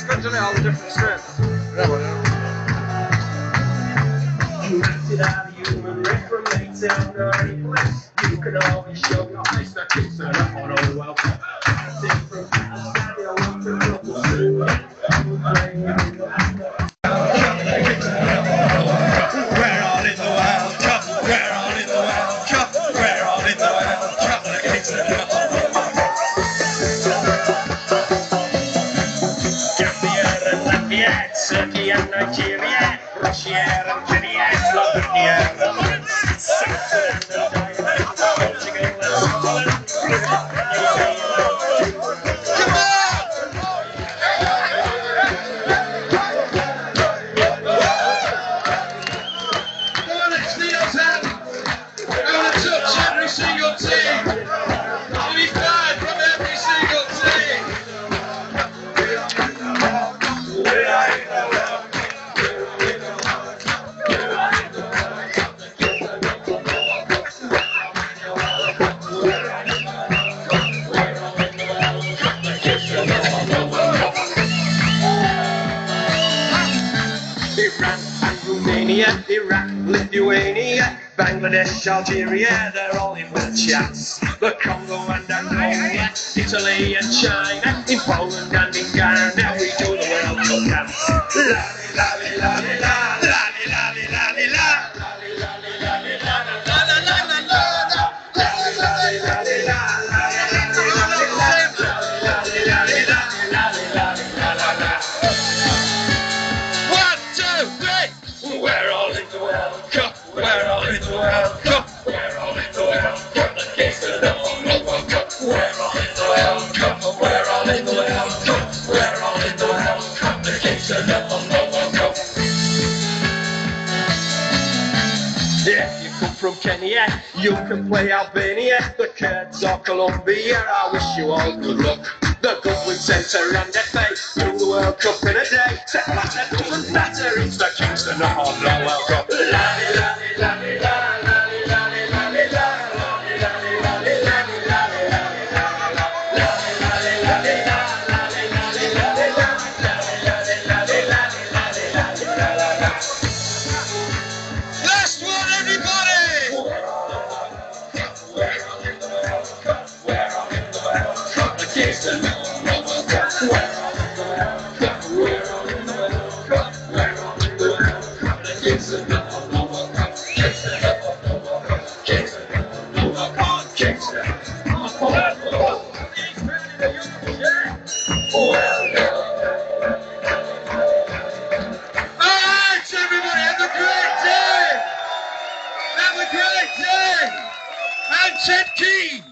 It's good, isn't it? All the different scripts. Yeah, well, yeah. You acted out of human race from late down early place. You can always show your face, that kicks it up on all welcome. Different Saturday, I want to go to sleep. We're all in the World Cup. We're all in the World Cup. We're all in the World Cup. The kicks it up. Gambia and Latvia, Turkey and Nigeria, Russia and Kenya, Slovenia and South Sudan and Portugal and Scotland. Come on! Let's see us out. We're going to touch every single team. 25 from every single team. Iran and Romania, Iraq, Lithuania, Bangladesh, Algeria, they're all in with a chance. The Congo and Angola, Italy and China, in Poland and in Ghana, we do the World Cup dance. La la la la la la la la la la. We're all in the World Cup. We're all in the World Cup. We're all in the World Cup. The kicks it up on the World Cup. We're all in the World Cup. We're all in the World Cup. We're all in the World Cup. The kicks it up on the World Cup. If you come from Kenya, you can play Albania, the Kurds or Colombia. I wish you all good luck. The Goodwin Centre and FA do the World Cup in a day. Set that doesn't matter, it's the Kingston on the World Cup. Last one, everybody! We're all in the World Cup. We're all in the World Cup. The Kingston on the World Cup. We're all in the World Cup. We're all in the World Cup. We're all in the World Cup. The Kingston on the World Cup. Kingston on the World Cup. Kingston on the World Cup. Kingston on the World Cup. Alright, everybody, have a great day! Have a great day! And Ted Key!